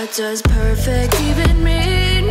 What does perfect even mean?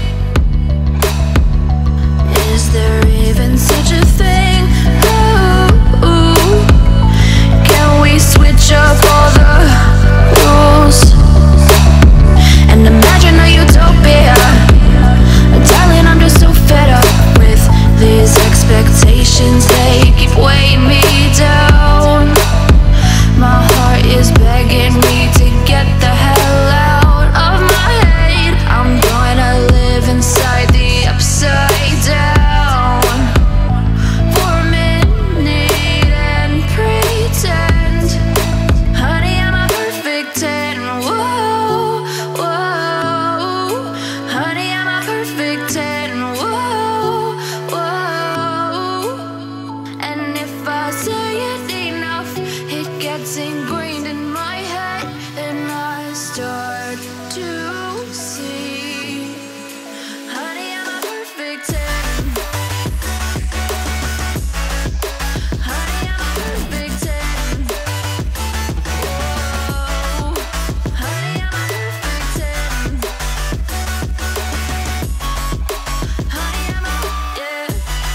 Is there even such a thing? Ooh, can we switch up all the rules and imagine a utopia? Darling, I'm just so fed up with these expectations. They keep weighing me down. My heart is begging me to get the hell out of my head. I'm gonna live inside the upside down for a minute and pretend, honey, I'm a perfect 10. Whoa, whoa, honey, I'm a perfect 10. Whoa, whoa, and if I say it enough, it gets ingrained in my head, and I start to see, honey, I'm a perfect 10. Honey, I'm a perfect 10. Whoa, honey, I'm a perfect 10. Honey, I'm a, yeah.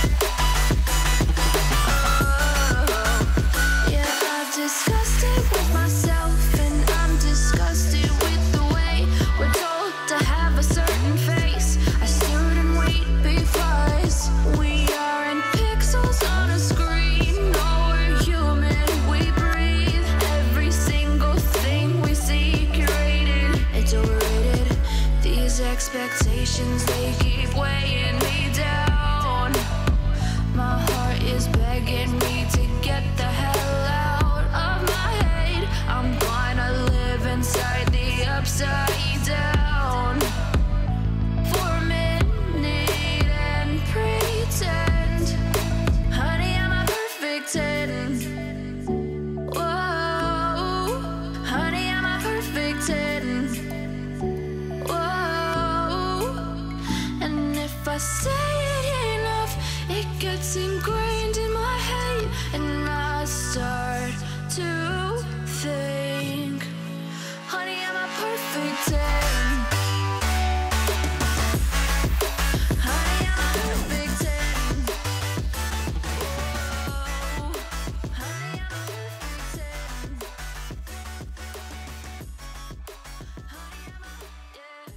Yeah, I've discussed it with myself, and I'm disgusted with the way we're told to have a certain face. I stood and wait because we aren't pixels on a screen. No, we're human, we breathe. Every single thing we see curated, it's overrated. These expectations, they keep weighing me down. My heart is begging me to get the hell out of my head. I'm gonna live inside the upside down for a minute and pretend, honey, I'm a perfect 10. Whoa, honey, I'm a perfect 10. Whoa, and if I say it enough, it gets ingrained in my head, and I start to think, honey, I'm a perfect 10. Honey, I'm a perfect 10. Whoa, honey, I'm a perfect 10. Honey, I'm a, yeah.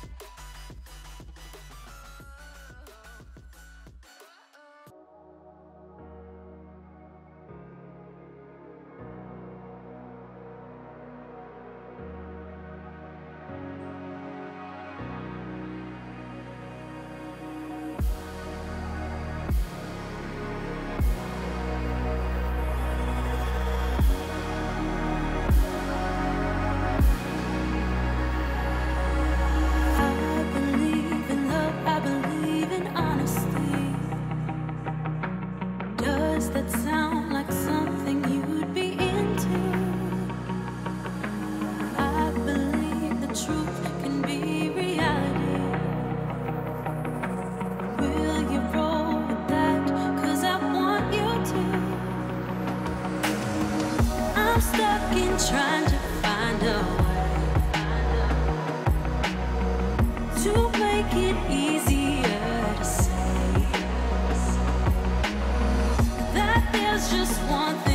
I believe in love, I believe in honesty. Does that sound like something you'd be into? I believe the truth can be reality. Will you roll with that? 'Cause I want you to. I'm stuck in trying to find a way to make it easier to say that there's just one thing